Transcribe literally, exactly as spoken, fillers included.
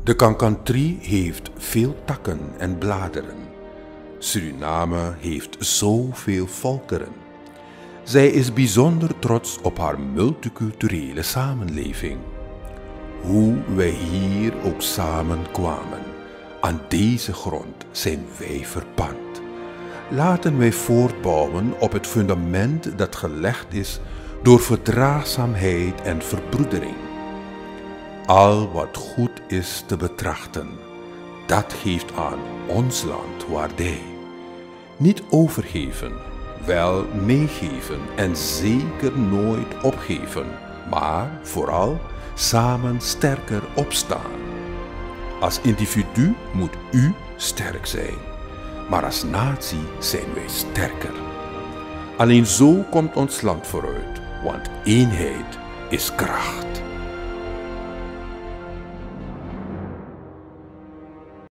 De Kankan-tree heeft veel takken en bladeren. Suriname heeft zoveel volkeren. Zij is bijzonder trots op haar multiculturele samenleving. Hoe wij hier ook samenkwamen, aan deze grond zijn wij verpand. Laten wij voortbouwen op het fundament dat gelegd is door verdraagzaamheid en verbroedering. Al wat goed is te betrachten, dat geeft aan ons land waardij. Niet overgeven, wel meegeven en zeker nooit opgeven, maar vooral samen sterker opstaan. Als individu moet u sterk zijn, maar als natie zijn wij sterker. Alleen zo komt ons land vooruit, want eenheid is kracht.